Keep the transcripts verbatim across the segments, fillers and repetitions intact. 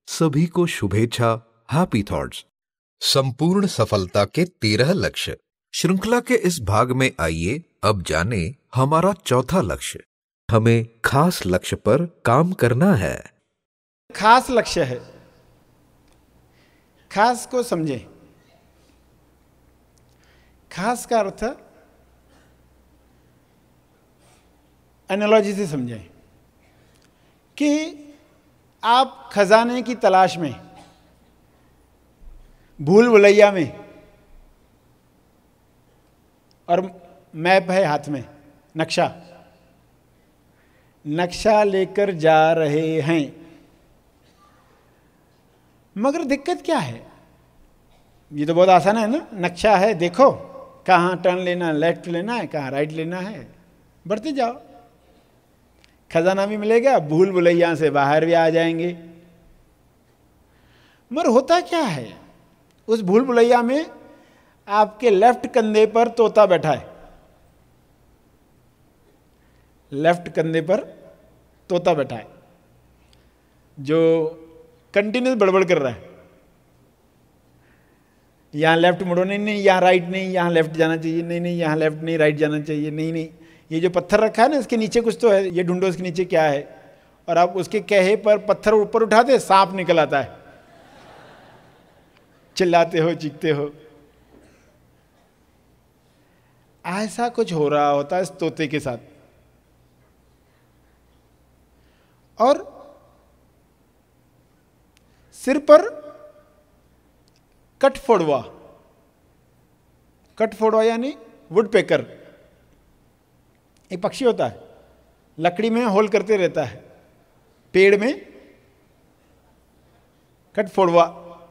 सभी को शुभेच्छा, हैप्पी थॉट्स। संपूर्ण सफलता के तेरह लक्ष्य श्रृंखला के इस भाग में आइए अब जाने हमारा चौथा लक्ष्य। हमें खास लक्ष्य पर काम करना है। खास लक्ष्य है, खास को समझें। खास का अर्थ एनालॉजी से समझें कि आप खजाने की तलाश में, भूल भुलैया में, और मैप है हाथ में, नक्शा नक्शा लेकर जा रहे हैं। मगर दिक्कत क्या है? ये तो बहुत आसान है ना, नक्शा है, देखो कहाँ टर्न लेना, लेफ्ट लेना है, कहाँ राइट लेना है, बढ़ते जाओ, खजाना भी मिलेगा, भूल भुलैया से बाहर भी आ जाएंगे। मगर होता क्या है, उस भूल भुलैया में आपके लेफ्ट कंधे पर तोता बैठा है, लेफ्ट कंधे पर तोता बैठा है जो कंटिन्यूस बड़बड़ कर रहा है। यहां लेफ्ट मुड़ो, नहीं नहीं यहां राइट नहीं, यहां लेफ्ट जाना चाहिए, नहीं नहीं यहां लेफ्ट नहीं, राइट जाना चाहिए, नहीं नहीं ये जो पत्थर रखा है ना इसके नीचे कुछ तो है, ये ढूंढो इसके नीचे क्या है। और आप उसके कहे पर पत्थर ऊपर उठाते, सांप निकल आता है, चिल्लाते हो, चीखते हो। ऐसा कुछ हो रहा होता है इस तोते के साथ। और सिर पर कटफोड़वा, कटफोड़वा यानी वुडपेकर, एक पक्षी होता है, लकड़ी में होल करते रहता है, पेड़ में कटफोड़वा,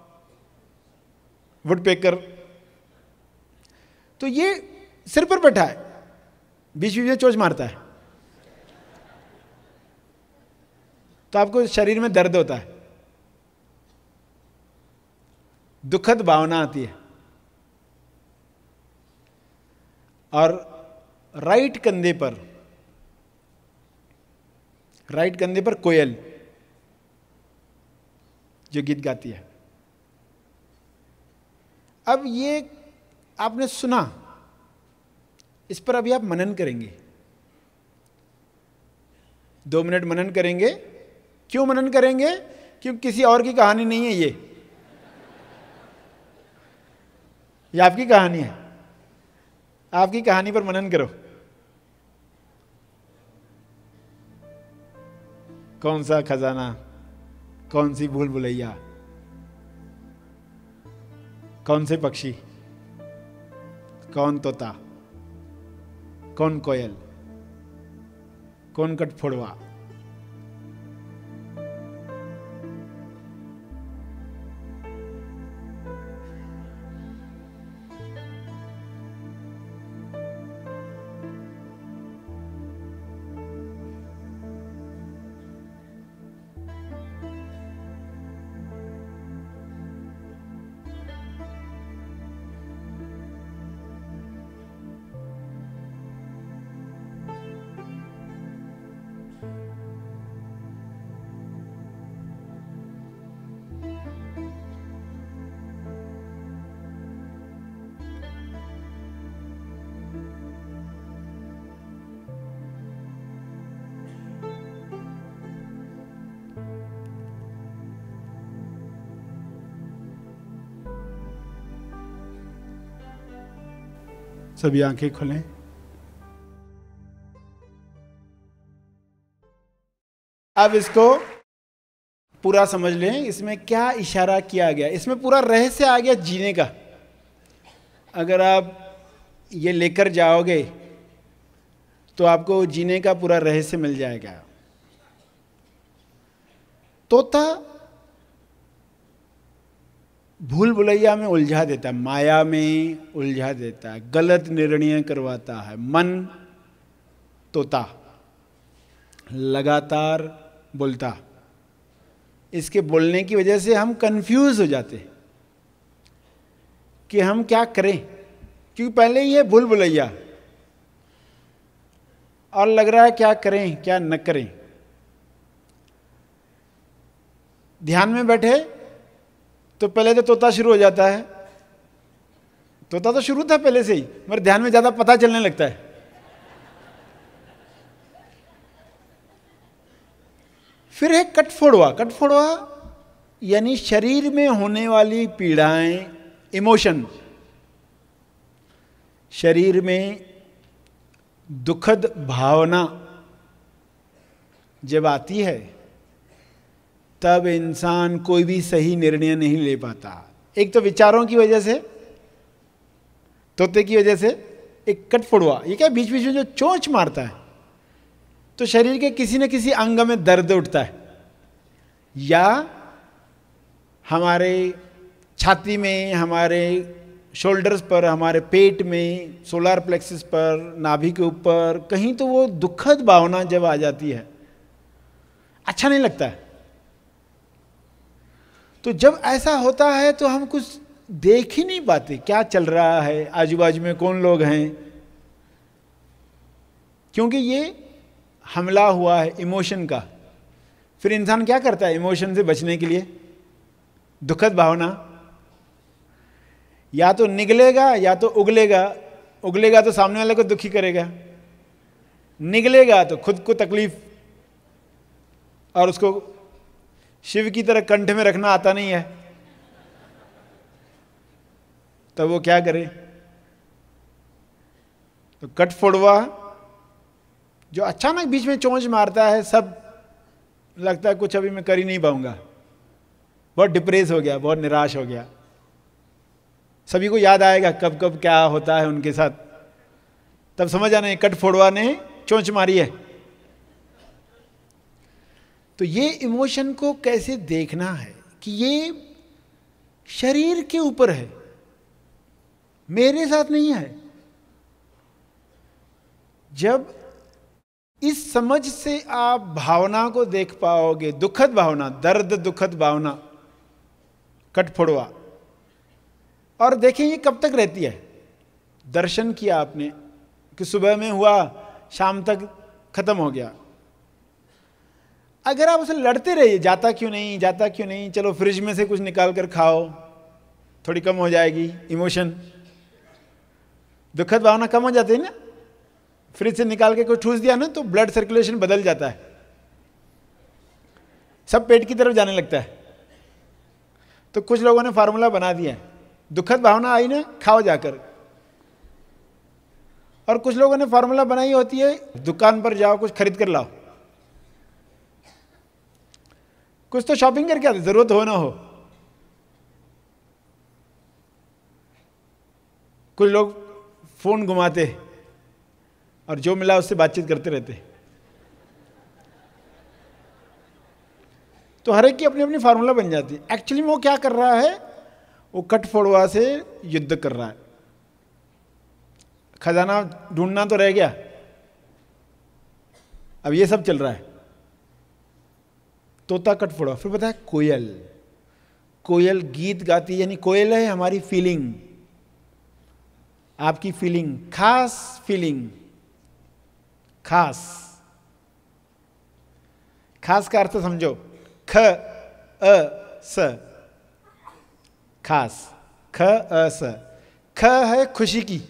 वुडपेकर। तो ये सिर पर बैठा है, बीच बीच में चोंच मारता है, तो आपको शरीर में दर्द होता है, दुखद भावना आती है। और राइट कंधे पर, राइट कंधे पर कोयल जो गीत गाती है। अब ये आपने सुना, इस पर अभी आप मनन करेंगे, दो मिनट मनन करेंगे। क्यों मनन करेंगे? क्योंकि किसी और की कहानी नहीं है, ये ये आपकी कहानी है। आपकी कहानी पर मनन करो। कौन सा खजाना, कौन सी भूल भुलैया, कौन से पक्षी, कौन तोता, कौन कोयल, कौन कटफोड़वा। सभी आंखें खोलें। अब इसको पूरा समझ लें, इसमें क्या इशारा किया गया, इसमें पूरा रहस्य आ गया जीने का। अगर आप ये लेकर जाओगे तो आपको जीने का पूरा रहस्य मिल जाएगा। तोता भूल भुलैया में उलझा देता है, माया में उलझा देता है, गलत निर्णय करवाता है। मन तोता लगातार बोलता, इसके बोलने की वजह से हम कंफ्यूज हो जाते कि हम क्या करें, क्योंकि पहले ही है भूल भुलैया और लग रहा है क्या करें क्या न करें। ध्यान में बैठे तो पहले तो तोता शुरू हो जाता है, तोता तो शुरू था पहले से ही, मगर ध्यान में ज्यादा पता चलने लगता है। फिर है कटफोड़वा। कटफोड़वा यानी शरीर में होने वाली पीड़ाएं, इमोशन। शरीर में दुखद भावना जब आती है तब इंसान कोई भी सही निर्णय नहीं ले पाता। एक तो विचारों की वजह से, तोते की वजह से, एक कटफोड़वा, ये क्या बीच बीच में जो चोंच मारता है तो शरीर के किसी न किसी अंग में दर्द उठता है, या हमारे छाती में, हमारे शोल्डर्स पर, हमारे पेट में, सोलर प्लेक्सिस पर, नाभि के ऊपर कहीं, तो वो दुखद भावना जब आ जाती है अच्छा नहीं लगता है। तो जब ऐसा होता है तो हम कुछ देख ही नहीं पाते क्या चल रहा है, आजू बाजू में कौन लोग हैं, क्योंकि ये हमला हुआ है इमोशन का। फिर इंसान क्या करता है इमोशन से बचने के लिए? दुखद भावना या तो निगलेगा या तो उगलेगा। उगलेगा तो सामने वाले को दुखी करेगा, निगलेगा तो खुद को तकलीफ, और उसको शिव की तरह कंठ में रखना आता नहीं है, तो वो क्या करे? तो कटफोड़वा जो अचानक बीच में चोंच मारता है, सब लगता है कुछ अभी मैं कर ही नहीं पाऊंगा, बहुत डिप्रेस हो गया, बहुत निराश हो गया। सभी को याद आएगा कब कब क्या होता है उनके साथ, तब समझ आना कटफोड़वा ने चोंच मारी है। तो ये इमोशन को कैसे देखना है कि ये शरीर के ऊपर है, मेरे साथ नहीं है। जब इस समझ से आप भावना को देख पाओगे, दुखद भावना, दर्द दुखद भावना, कटफोड़वा, और देखें ये कब तक रहती है। दर्शन किया आपने कि सुबह में हुआ, शाम तक खत्म हो गया। अगर आप उसे लड़ते रहिए, जाता क्यों नहीं, जाता क्यों नहीं, चलो फ्रिज में से कुछ निकाल कर खाओ, थोड़ी कम हो जाएगी इमोशन, दुखद भावना कम हो जाती है ना। फ्रिज से निकाल के कोई ठूस दिया ना तो ब्लड सर्कुलेशन बदल जाता है, सब पेट की तरफ जाने लगता है। तो कुछ लोगों ने फार्मूला बना दिया है, दुखद भावना आई ना, खाओ जाकर। और कुछ लोगों ने फार्मूला बनाई होती है, दुकान पर जाओ, कुछ खरीद कर लाओ। कुछ तो शॉपिंग करके आते, जरूरत हो ना हो। कुछ लोग फोन घुमाते और जो मिला उससे बातचीत करते रहते। तो हर एक की अपनी अपनी फार्मूला बन जाती है। एक्चुअली में वो क्या कर रहा है, वो कटफोड़वा से युद्ध कर रहा है। खजाना ढूंढना तो रह गया, अब ये सब चल रहा है। तोता कटफोड़वा। फिर बताया कोयल। कोयल गीत गाती है, यानी कोयल है हमारी फीलिंग, आपकी फीलिंग, खास फीलिंग। खास, खास का अर्थ समझो, ख अ स, खास, ख अ स। ख है खुशी की,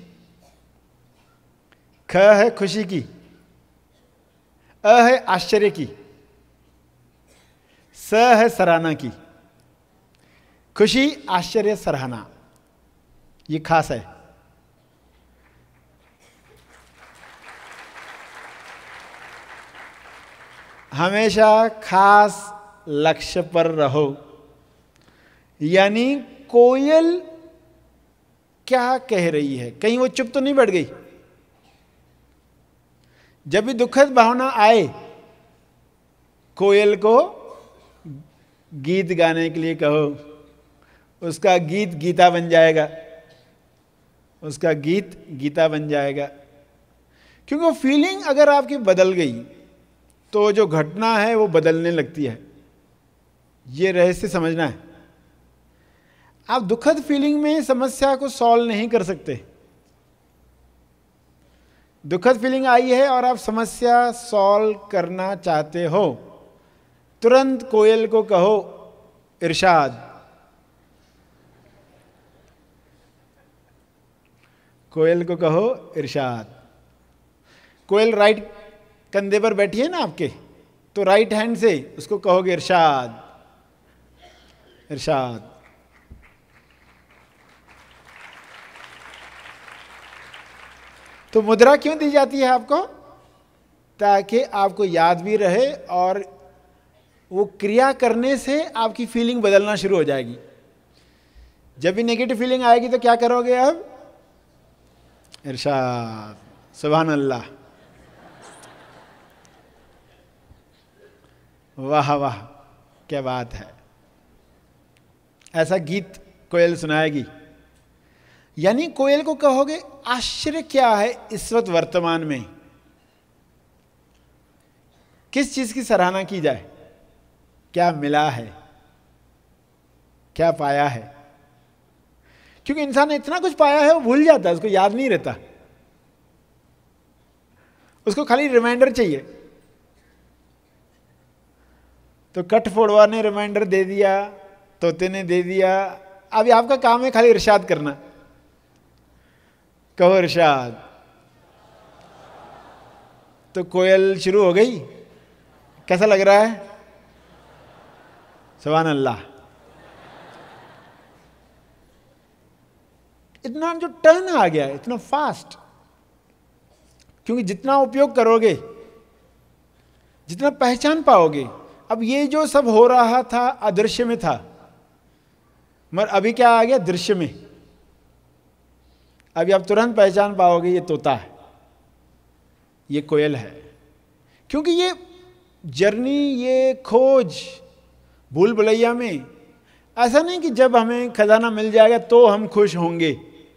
ख है खुशी की, अ है आश्चर्य की, स है सराहना की। खुशी, आश्चर्य, सराहना, ये खास है। हमेशा खास लक्ष्य पर रहो। यानी कोयल क्या कह रही है, कहीं वो चुप तो नहीं बैठ गई। जब भी दुखद भावना आए, कोयल को गीत गाने के लिए कहो, उसका गीत गीता बन जाएगा, उसका गीत गीता बन जाएगा। क्योंकि वो फीलिंग अगर आपकी बदल गई तो जो घटना है वो बदलने लगती है। ये रहस्य समझना है। आप दुखद फीलिंग में समस्या को सॉल्व नहीं कर सकते। दुखद फीलिंग आई है और आप समस्या सॉल्व करना चाहते हो, तुरंत कोयल को कहो इरशाद। कोयल को कहो इरशाद। कोयल राइट कंधे पर बैठी है ना आपके, तो राइट हैंड से उसको कहोगे इरशाद, इरशाद। तो मुद्रा क्यों दी जाती है आपको? ताकि आपको याद भी रहे और वो क्रिया करने से आपकी फीलिंग बदलना शुरू हो जाएगी। जब भी नेगेटिव फीलिंग आएगी तो क्या करोगे अब? इरशाद, सुभान अल्लाह, वाह वाह, क्या बात है। ऐसा गीत कोयल सुनाएगी। यानी कोयल को कहोगे आश्चर्य क्या है इस वक्त वर्तमान में, किस चीज की सराहना की जाए, क्या मिला है, क्या पाया है। क्योंकि इंसान ने इतना कुछ पाया है वो भूल जाता है, उसको याद नहीं रहता, उसको खाली रिमाइंडर चाहिए। तो कट फोड़वा ने रिमाइंडर दे दिया, तोते ने दे दिया, अभी आपका काम है खाली इरशाद करना। कहो इरशाद। तो कोयल शुरू हो गई। कैसा लग रहा है? सुभान अल्लाह। इतना जो टर्न आ गया है, इतना फास्ट, क्योंकि जितना उपयोग करोगे, जितना पहचान पाओगे। अब ये जो सब हो रहा था अदृश्य में था, मगर अभी क्या आ गया? दृश्य में। अभी आप तुरंत पहचान पाओगे ये तोता है, ये कोयल है। क्योंकि ये जर्नी, ये खोज भूल भुलैया में, ऐसा नहीं कि जब हमें खजाना मिल जाएगा तो हम खुश होंगे।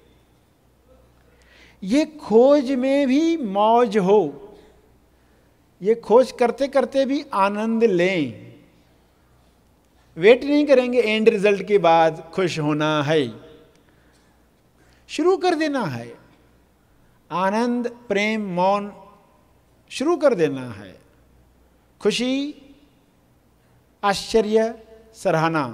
ये खोज में भी मौज हो, ये खोज करते करते भी आनंद लें। वेट नहीं करेंगे एंड रिजल्ट के बाद खुश होना है, शुरू कर देना है। आनंद, प्रेम, मौन शुरू कर देना है। खुशी, आश्चर्य, सराहना।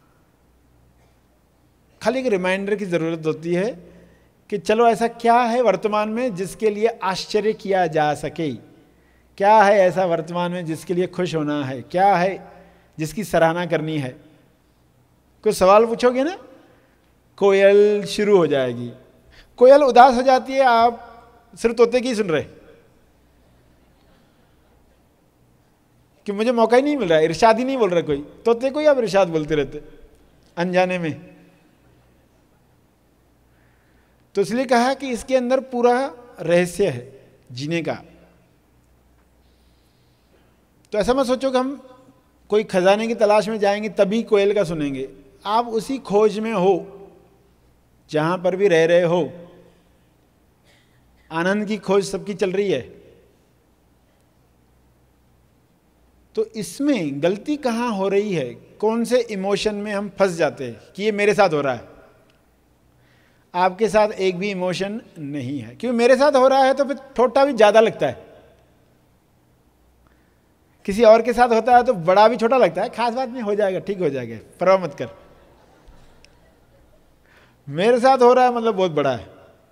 खाली एक रिमाइंडर की जरूरत होती है कि चलो ऐसा क्या है वर्तमान में जिसके लिए आश्चर्य किया जा सके, क्या है ऐसा वर्तमान में जिसके लिए खुश होना है, क्या है जिसकी सराहना करनी है। कुछ सवाल पूछोगे ना, कोयल शुरू हो जाएगी। कोयल उदास हो जाती है, आप सिर्फ तोते की सुन रहे कि मुझे मौका ही नहीं मिल रहा है, इरशाद ही नहीं बोल रहा कोई, तोते को ही आप इरशाद बोलते रहते अनजाने में। तो इसलिए कहा कि इसके अंदर पूरा रहस्य है जीने का। तो ऐसा मत सोचो कि हम कोई खजाने की तलाश में जाएंगे तभी कोयल का सुनेंगे। आप उसी खोज में हो जहां पर भी रह रहे हो। आनंद की खोज सबकी चल रही है। तो इसमें गलती कहां हो रही है, कौन से इमोशन में हम फंस जाते हैं कि ये मेरे साथ हो रहा है। आपके साथ एक भी इमोशन नहीं है, क्योंकि मेरे साथ हो रहा है तो फिर छोटा भी ज्यादा लगता है। किसी और के साथ होता है तो बड़ा भी छोटा लगता है, खास बात नहीं, हो जाएगा, ठीक हो जाएगा, परवाह मत कर। मेरे साथ हो रहा है मतलब बहुत बड़ा है।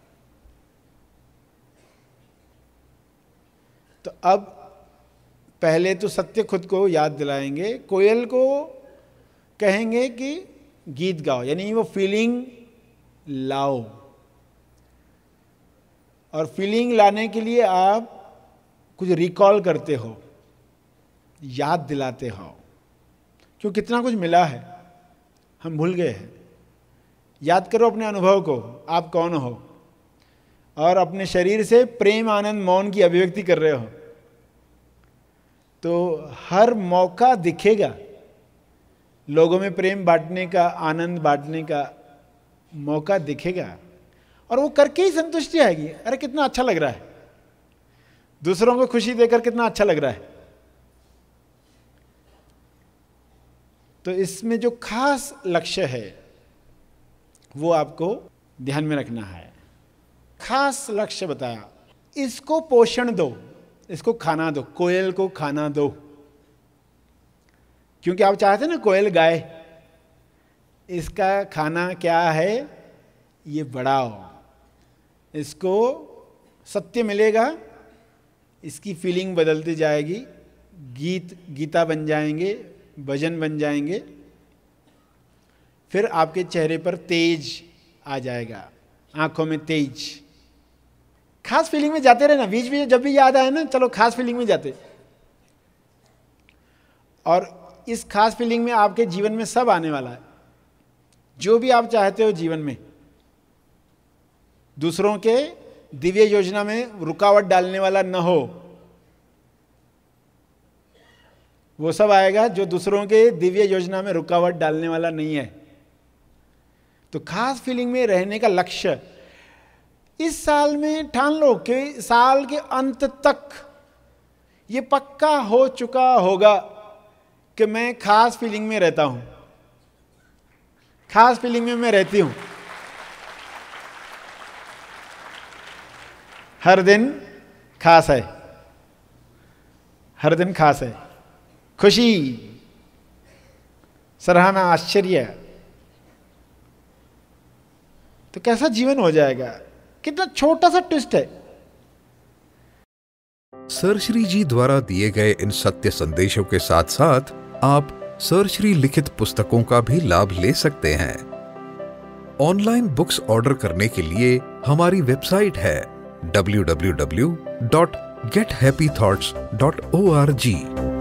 तो अब पहले तो सत्य खुद को याद दिलाएंगे। कोयल को कहेंगे कि गीत गाओ, यानी वो फीलिंग लाओ। और फीलिंग लाने के लिए आप कुछ रिकॉल करते हो, याद दिलाते हो, क्यों कितना कुछ मिला है, हम भूल गए हैं। याद करो अपने अनुभव को, आप कौन हो, और अपने शरीर से प्रेम, आनंद, मौन की अभिव्यक्ति कर रहे हो। तो हर मौका दिखेगा लोगों में प्रेम बांटने का, आनंद बांटने का मौका दिखेगा, और वो करके ही संतुष्टि आएगी। अरे कितना अच्छा लग रहा है, दूसरों को खुशी देकर कितना अच्छा लग रहा है। तो इसमें जो खास लक्ष्य है वो आपको ध्यान में रखना है। खास लक्ष्य बताया, इसको पोषण दो, इसको खाना दो, कोयल को खाना दो। क्योंकि आप चाहते ना कोयल गाए, इसका खाना क्या है, ये बढ़ाओ, इसको सत्य मिलेगा, इसकी फीलिंग बदलती जाएगी, गीत गीता बन जाएंगे, भजन बन जाएंगे, फिर आपके चेहरे पर तेज आ जाएगा, आंखों में तेज। खास फीलिंग में जाते रहे ना, बीच बीच जब भी याद आए ना, चलो खास फीलिंग में जाते। और इस खास फीलिंग में आपके जीवन में सब आने वाला है, जो भी आप चाहते हो जीवन में। दूसरों के दिव्य योजना में रुकावट डालने वाला न हो, वो सब आएगा जो दूसरों के दिव्य योजना में रुकावट डालने वाला नहीं है। तो खास फीलिंग में रहने का लक्ष्य इस साल में ठान लो कि साल के अंत तक ये पक्का हो चुका होगा कि मैं खास फीलिंग में रहता हूं, खास फीलिंग में मैं रहती हूं। हर दिन खास है, हर दिन खास है। खुशी, सराहना, आश्चर्य, तो कैसा जीवन हो जाएगा। कितना छोटा सा ट्विस्ट है। सरश्री जी द्वारा दिए गए इन सत्य संदेशों के साथ साथ आप सरश्री लिखित पुस्तकों का भी लाभ ले सकते हैं। ऑनलाइन बुक्स ऑर्डर करने के लिए हमारी वेबसाइट है W W W dot get happy thoughts dot O R G.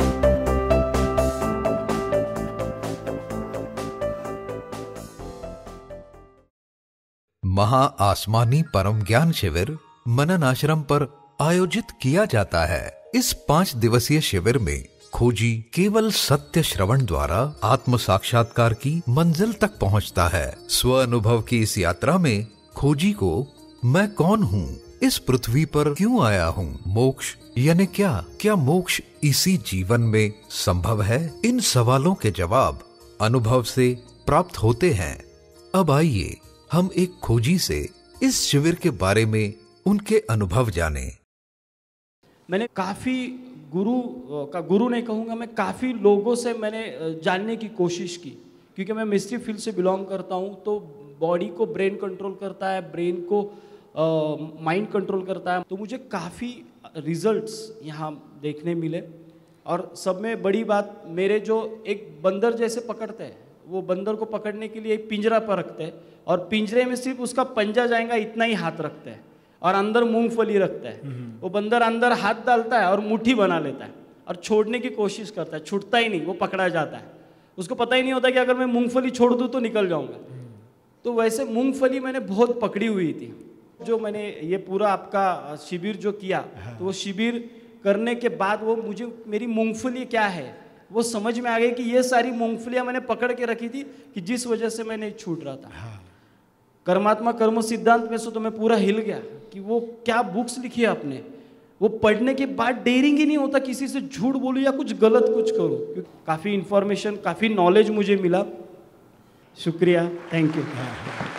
महा आसमानी परम ज्ञान शिविर मनन आश्रम पर आयोजित किया जाता है। इस पांच दिवसीय शिविर में खोजी केवल सत्य श्रवण द्वारा आत्म साक्षात्कार की मंजिल तक पहुंचता है। स्व अनुभव की इस यात्रा में खोजी को मैं कौन हूँ, इस पृथ्वी पर क्यों आया हूँ, मोक्ष यानी क्या, क्या मोक्ष इसी जीवन में संभव है, इन सवालों के जवाब अनुभव से प्राप्त होते हैं। अब आइए हम एक खोजी से इस शिविर के बारे में उनके अनुभव जाने। मैंने काफ़ी गुरु का गुरु नहीं कहूँगा, मैं काफ़ी लोगों से मैंने जानने की कोशिश की, क्योंकि मैं मिस्ट्री फील्ड से बिलोंग करता हूँ। तो बॉडी को ब्रेन कंट्रोल करता है, ब्रेन को माइंड कंट्रोल करता है। तो मुझे काफ़ी रिजल्ट्स यहाँ देखने मिले। और सब में बड़ी बात, मेरे जो एक बंदर जैसे पकड़ते हैं, वो बंदर को पकड़ने के लिए एक पिंजरा पर रखते हैं और पिंजरे में सिर्फ उसका पंजा जाएगा इतना ही हाथ रखते हैं और अंदर मूंगफली रखता है। वो बंदर अंदर हाथ डालता है और मुट्ठी बना लेता है और छोड़ने की कोशिश करता है, छूटता ही नहीं, वो पकड़ा जाता है। उसको पता ही नहीं होता कि अगर मैं मूंगफली छोड़ दूँ तो निकल जाऊँगा। तो वैसे मूंगफली मैंने बहुत पकड़ी हुई थी। जो मैंने ये पूरा आपका शिविर जो किया, तो वो शिविर करने के बाद वो मुझे मेरी मूंगफली क्या है वो समझ में आ गई कि ये सारी मूंगफलियाँ मैंने पकड़ के रखी थी कि जिस वजह से मैं नहीं छूट रहा था। हाँ। कर्मात्मा कर्म सिद्धांत में से तो मैं पूरा हिल गया कि वो क्या बुक्स लिखी है आपने, वो पढ़ने के बाद डेयरिंग ही नहीं होता किसी से झूठ बोलूं या कुछ गलत कुछ करूं, क्योंकि काफ़ी इन्फॉर्मेशन, काफ़ी नॉलेज मुझे मिला। शुक्रिया, थैंक यू।